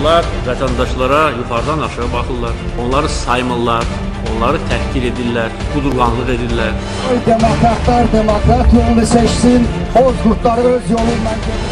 Onlar vətəndaşlara yuxarıdan aşağı baxırlar, onları saymırlar, onları təhqir edirlər, qudurğanlıq edirlər. Demokratlar demokrat yolunu seçsin, bozqurtları öz yolundan gedir.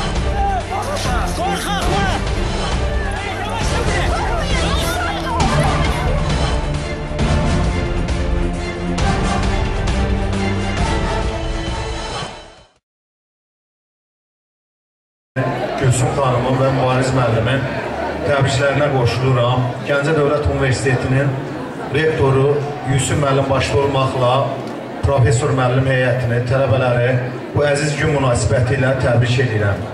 Gülsüm xanımın və Mübariz müəllimin təbriklərinə qoşuluram. Gəncə Dövlət Universitetinin rektoru Yusuf müəllim başda olmaqla professor müəllim heyətini, tələbələri bu əziz gün münasibəti ilə təbrik edirəm.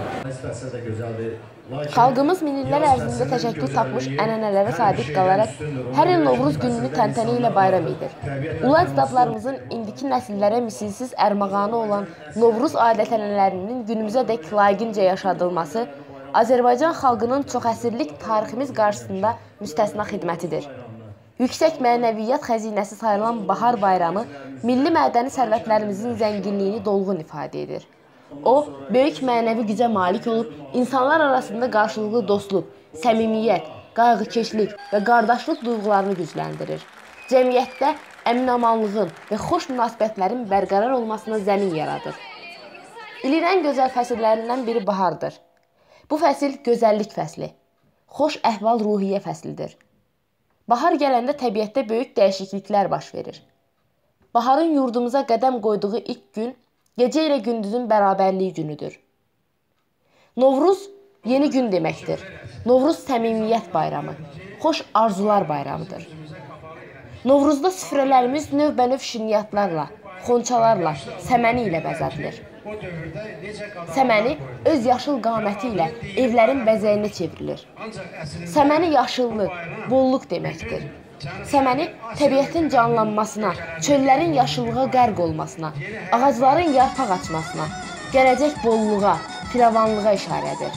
Xalqımız minillər ərzində təşəkkül tapmış ənənələrə sadiq qalaraq hər il Novruz gününü təntənə ilə bayram edir. Ulu əcdadlarımızın indiki nəsillərə misilsiz ərmağanı olan Novruz adət-ənənələrinin günümüzə dək layiqincə yaşadılması Azərbaycan xalqının çoxəsrlik tariximiz qarşısında müstəsna xidmətidir. Yüksək mənəviyyat xəzinəsi sayılan Bahar bayramı milli mədəni sərvətlərimizin zənginliyini dolğun ifadə edir. O, böyük mənəvi gücə malik olub, insanlar arasında qarşılıqlı dostluq, səmimiyyət, qayğıkeşlik və qardaşlıq duyğularını gücləndirir. Cəmiyyətdə əmin-amanlığın və xoş münasibətlərin bərqərar olmasına zəmin yaradır. İlin ən gözəl fəsillərindən biri bahardır. Bu fəsil gözəllik fəsli, xoş əhval-ruhiyyə fəslidir. Bahar gələndə təbiətdə böyük dəyişikliklər baş verir. Baharın yurdumuza qədəm qoyduğu ilk gün gecə ilə gündüzün bərabərliyi günüdür. Novruz yeni gün deməkdir. Novruz səmimiyyət bayramı, xoş arzular bayramıdır. Novruzda süfrələrimiz növbənöv şirniyyatlarla, xonçalarla, səməni ilə bəzədilir. Səməni öz yaşıl qaməti ilə evlərin bəzəyinə çevrilir. Səməni yaşıllıq, bolluq deməkdir. Səməni təbiətin canlanmasına, çöllərin yaşıllığa qərq olmasına, ağacların yarpaq açmasına, gələcək bolluğa, firavanlığa işarədir.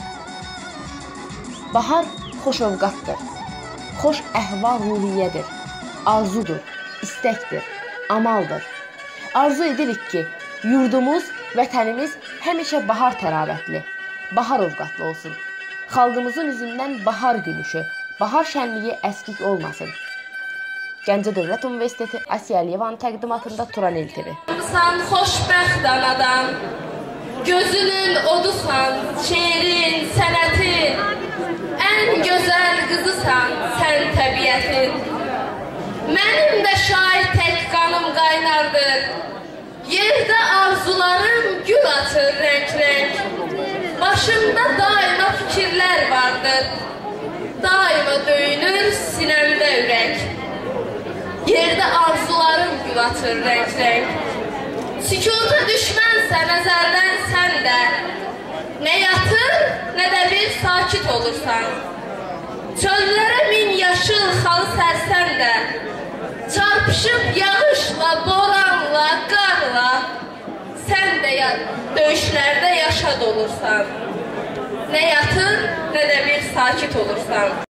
Bahar xoş ovqatdır, xoş əhval-ruhiyyədir, arzudur, istəkdir, amaldır. Arzu edirik ki, yurdumuz, vətənimiz həmişə bahar təravətli, bahar ovqatlı olsun. Xalqımızın üzündən bahar gülüşü, bahar şənliyi əskik olmasın. Gəncə Dövlət Universiteti Asiya Əliyevanın təqdimatında Turanel TV. Sən xoşbəxt anadan, gözünün odusan, şeirin, sənətin, ən gözəl qızısan sən təbiətin. Mənim də şair tək qanım qaynardır, yerdə arzularım gül açır rənk-rənk. Başımda daima fikirlər vardır, daima döyünür sinəmdə ürək. Yerdə arzularım gül açır rənk-rənk. Sükuta düşmənsə nəzərdən sən də, nə yatır, nə də bir sakit olursan. Çöllərə min yaşıl xalı sərsən də, çarpışıb yağışla, boranla, qarla, sən də döyüşlərdə yaşad olursan. Nə yatır, nə də bir sakit olursan.